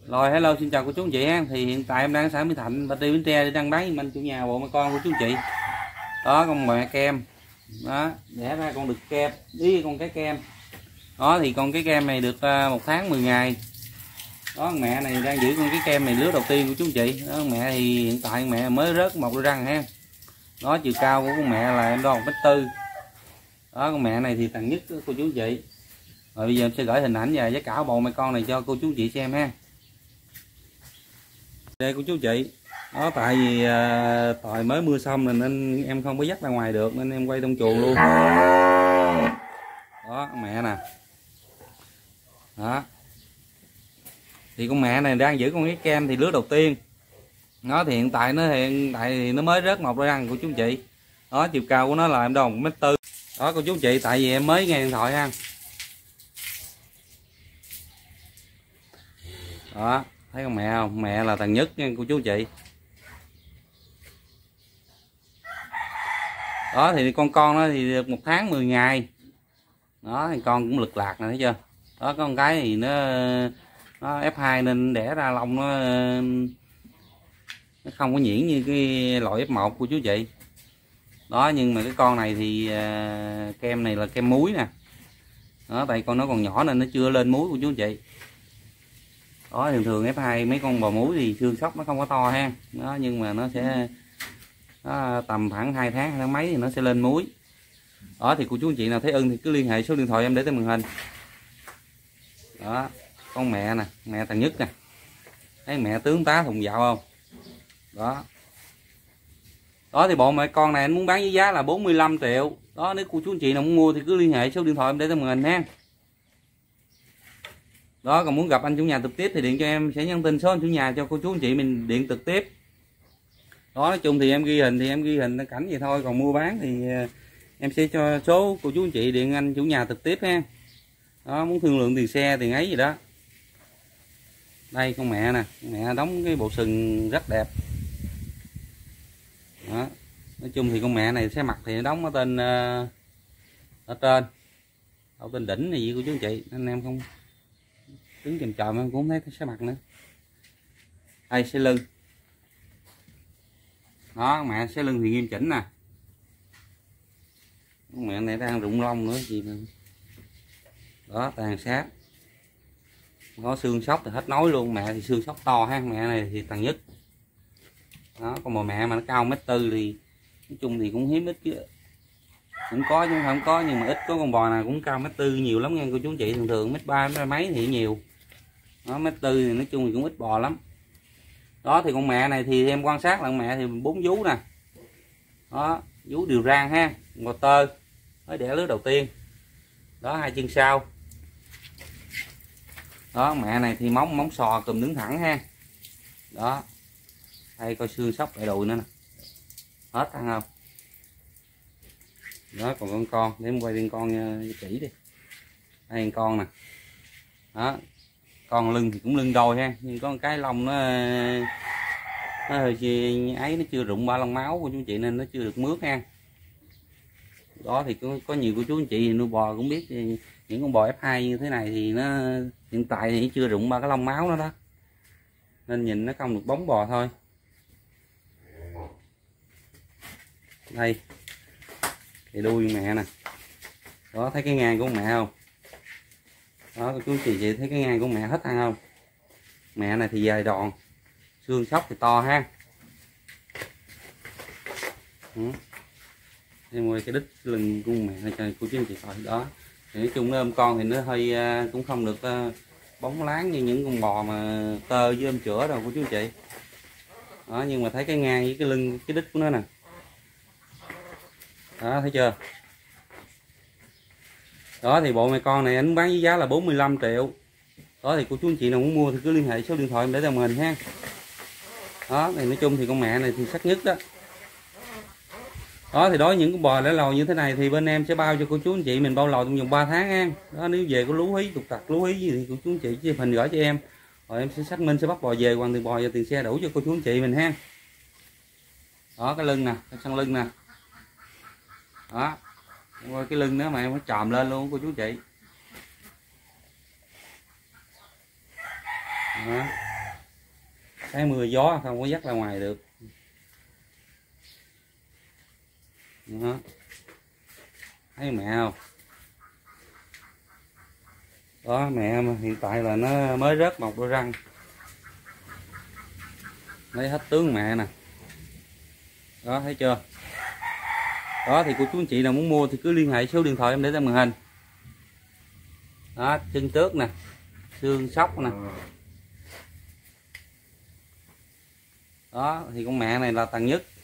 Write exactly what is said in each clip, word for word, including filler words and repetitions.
Rồi hello, xin chào cô chú anh chị ha. Thì hiện tại em đang ở xã Mỹ Thạnh, Bạch Đi, Bến Tre để đăng bán anh chủ nhà bộ mẹ con của chú anh chị. Đó, con mẹ kem. Đó, đẻ ra con đực kem, với con cái kem. Đó thì con cái kem này được một tháng mười ngày. Đó, mẹ này đang giữ con cái kem này lứa đầu tiên của chú anh chị. Đó, mẹ thì hiện tại mẹ mới rớt một đôi răng ha. Đó, chiều cao của con mẹ là em đo một mét tư. Đó, con mẹ này thì thằng nhất của cô chú anh chị. Rồi bây giờ em sẽ gửi hình ảnh và giá cả bộ mẹ con này cho cô chú anh chị xem ha. Đây cô chú chị. Đó, tại vì à, tỏi mới mưa xong rồi nên em không có dắt ra ngoài được nên em quay trong chuồng luôn. Đó, mẹ nè. Đó. Thì con mẹ này đang giữ con cái kem thì lứa đầu tiên. Nó thì hiện tại nó hiện tại thì nó mới rớt một đôi răng của chú chị. Đó, chiều cao của nó là em đo một mét tư. Đó cô chú chị, tại vì em mới nghe điện thoại ha. Đó, thấy con mẹ không? Mẹ là thằng nhất nha cô chú chị. Đó thì con con nó thì được một tháng mười ngày. Đó thì con cũng lực lạc này, thấy chưa? Đó, có con cái thì nó nó ép hai nên đẻ ra lông nó nó không có nhuyễn như cái loại ép một của chú chị. Đó, nhưng mà cái con này thì uh, kem này là kem muối nè. Đó, tại con nó còn nhỏ nên nó chưa lên muối của chú chị. Đó, thường thường ép hai mấy con bò muối thì xương sóc nó không có to ha. Đó, nhưng mà nó sẽ đó, tầm khoảng hai tháng hai tháng mấy thì nó sẽ lên muối. Đó thì cô chú anh chị nào thấy ưng thì cứ liên hệ số điện thoại em để trên màn hình. Đó, con mẹ nè, mẹ thằng nhất nè. Thấy mẹ tướng tá thùng dạo không? Đó. Đó thì bộ mẹ con này anh muốn bán với giá là bốn mươi lăm triệu. Đó, nếu cô chú anh chị nào muốn mua thì cứ liên hệ số điện thoại em để trên màn hình ha. Đó, còn muốn gặp anh chủ nhà trực tiếp thì điện cho em, sẽ nhắn tin số anh chủ nhà cho cô chú anh chị mình điện trực tiếp. Đó, nói chung thì em ghi hình thì em ghi hình cảnh vậy thôi, còn mua bán thì em sẽ cho số cô chú anh chị điện anh chủ nhà trực tiếp ha. Đó, muốn thương lượng tiền xe tiền ấy gì đó. Đây con mẹ nè, mẹ đóng cái bộ sừng rất đẹp. Đó, nói chung thì con mẹ này sẽ mặt thì đóng ở tên uh, ở trên, ở tên đỉnh này gì cô chú anh chị, anh em không đứng chầm chầm em cũng không thấy sẽ mặt nữa. Đây xe lưng. Đó, mẹ xe lưng thì nghiêm chỉnh nè. Mẹ này đang rụng lông nữa gì mà. Đó, tàn sát. Có xương sóc thì hết nói luôn, mẹ thì xương sóc to ha, mẹ này thì tàn nhất. Đó, còn mà mẹ mà nó cao mét tư thì nói chung thì cũng hiếm ít chứ. Cũng có chứ không có, nhưng mà ít có con bò nào cũng cao mét tư nhiều lắm nha cô chú anh chị, thường thường mét ba mét mấy thì nhiều. Đó, mét tư thì nói chung thì cũng ít bò lắm. Đó thì con mẹ này thì em quan sát là con mẹ thì bốn vú nè. Đó, vú đều rang ha, bò tơ mới đẻ lứa đầu tiên. Đó, hai chân sau. Đó, mẹ này thì móng móng sò cùm đứng thẳng ha. Đó, đây coi xương sóc lại đùi nữa nè, hết ăn không? Đó, còn con con để em quay lên con chỉ đi. Đây con nè. Đó, con lưng thì cũng lưng đôi ha, nhưng có một cái lông nó nó hơi ấy, nó chưa rụng ba lông máu của chú chị nên nó chưa được mướt ha. Đó thì có, có nhiều cô chú anh chị nuôi bò cũng biết thì những con bò ép hai như thế này thì nó hiện tại thì chưa rụng ba cái lông máu đó đó, nên nhìn nó không được bóng bò thôi. Đây cái đuôi mẹ nè. Đó, thấy cái ngang của mẹ không? Đó, cô chú anh chị, chị thấy cái ngang của mẹ hết ăn không? Mẹ này thì dài đòn, xương sóc thì to ha. Ừ. Em quay cái đít lưng của mẹ này cho cô chú anh chị coi. Đó thì nói chung nó ôm con thì nó hơi cũng không được bóng láng như những con bò mà tơ với ôm chữa đâu cô chú anh chị. Đó, nhưng mà thấy cái ngang với cái lưng cái đít của nó nè. Đó, thấy chưa? Đó thì bộ mẹ con này anh bán với giá là bốn mươi lăm triệu. Đó thì cô chú anh chị nào muốn mua thì cứ liên hệ số điện thoại em để trên màn hình ha. Đó thì nói chung thì con mẹ này thì sắc nhất đó. Đó thì đối với những con bò để lò như thế này thì bên em sẽ bao cho cô chú anh chị mình bao lò trong vòng ba tháng ha. Đó, nếu về có lú hí trục trặc lú hí gì thì cô chú anh chị chỉ hình gửi cho em, rồi em sẽ xác minh sẽ bắt bò về, hoàn tiền bò và tiền xe đủ cho cô chú anh chị mình ha. Đó, cái lưng nè, cái săn lưng nè. Đó, qua cái lưng nữa mà em phải chòm lên luôn cô chú chị. Đó. cái mưa gió không có dắt ra ngoài được. Đó. Thấy mẹ không? Đó, mẹ mà hiện tại là nó mới rớt một đôi răng, lấy hết tướng mẹ nè. Đó, thấy chưa? Đó thì cô chú anh chị nào muốn mua thì cứ liên hệ số điện thoại em để trên màn hình. Đó, chân tước nè, xương sóc nè. Đó thì con mẹ này là tàn nhất.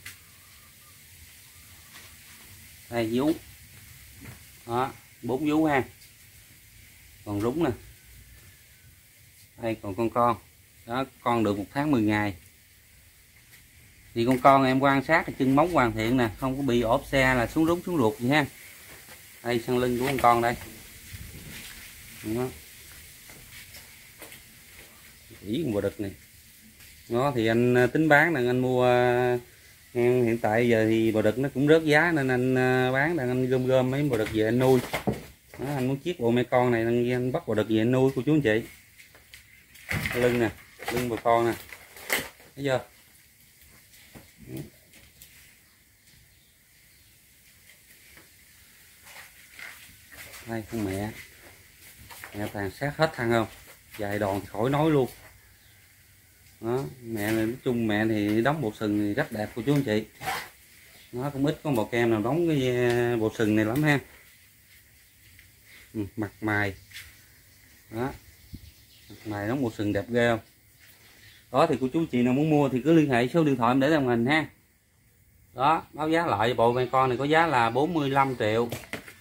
Đây vú. Đó, bốn vú ha. Còn rúng nè. Đây còn con con. Đó, con được một tháng mười ngày. Thì con con em quan sát cái chân móng hoàn thiện nè, không có bị ốp xe là xuống rúng xuống ruột gì ha. Đây sân lưng của con con đây. Đó. Chỉ con bò đực này. Đó thì anh tính bán là anh mua em hiện tại giờ thì bò đực nó cũng rớt giá nên anh bán, đang anh gom gom mấy bò đực về anh nuôi. Đó, anh muốn chiết bộ mẹ con này anh, anh bắt bò đực về anh nuôi cô chú anh chị. Lưng nè, lưng bò con nè, thấy chưa? Đây con mẹ, mẹ tàn sát hết thằng không, dài đòn thì khỏi nói luôn. Đó, mẹ này nói chung mẹ thì đóng bộ sừng thì rất đẹp cô chú anh chị. Nó cũng ít có bò kem nào đóng cái bộ sừng này lắm ha. Ừ, mặt mày đó, mặt mày đóng bộ sừng đẹp ghê không. Đó thì cô chú chị nào muốn mua thì cứ liên hệ số điện thoại em để màn hình ha. Đó, báo giá lại bộ mẹ con này có giá là bốn mươi lăm triệu.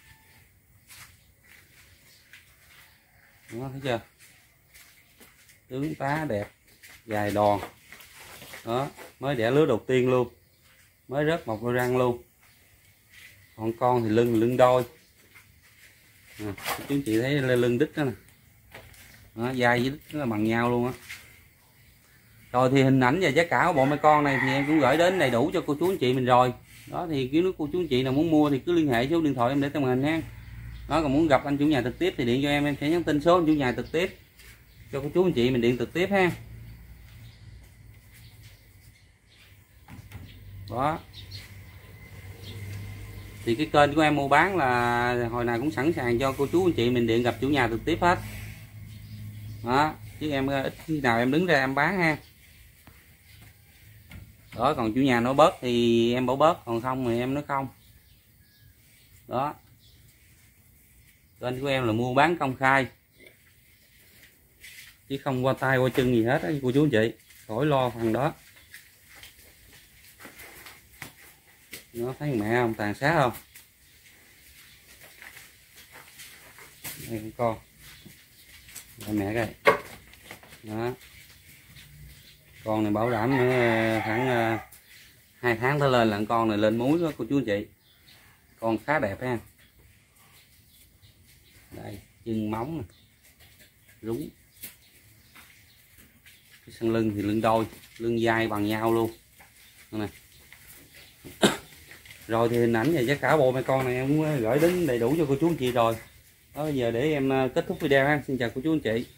Đó, thấy chưa? Tướng tá đẹp, dài đòn. Đó, mới đẻ lứa đầu tiên luôn, mới rớt một đôi răng luôn. Còn con thì lưng lưng đôi. À, chú chị thấy lưng đít đó nè. Đó, dai với đít nó là bằng nhau luôn á. Rồi thì hình ảnh và giá cả của bộ mẹ con này thì em cũng gửi đến đầy đủ cho cô chú anh chị mình rồi. Đó thì nếu cô chú anh chị nào muốn mua thì cứ liên hệ số điện thoại em để trên màn hình ha. Đó, còn muốn gặp anh chủ nhà trực tiếp thì điện cho em, em sẽ nhắn tin số anh chủ nhà trực tiếp cho cô chú anh chị mình điện trực tiếp ha. Đó thì cái kênh của em mua bán là hồi nào cũng sẵn sàng cho cô chú anh chị mình điện gặp chủ nhà trực tiếp hết. Đó, chứ em ít khi nào em đứng ra em bán ha. Đó, còn chủ nhà nói bớt thì em bảo bớt, còn không thì em nói không. Đó, kênh của em là mua bán công khai chứ không qua tay qua chân gì hết á cô chú anh chị, khỏi lo phần đó. Nó thấy mẹ không, tàn sát không. Đây con con, đây mẹ coi. Đó, con này bảo đảm nữa khoảng uh, hai tháng tới lên là con này lên múi đó cô chú anh chị. Con khá đẹp ha. Đây chân móng nè, rúng. Cái sân lưng thì lưng đôi, lưng dai bằng nhau luôn. Đây này. Rồi thì hình ảnh và giá cả bộ mẹ con này em cũng gửi đến đầy đủ cho cô chú anh chị rồi. Đó, giờ để em kết thúc video ha. Xin chào cô chú anh chị.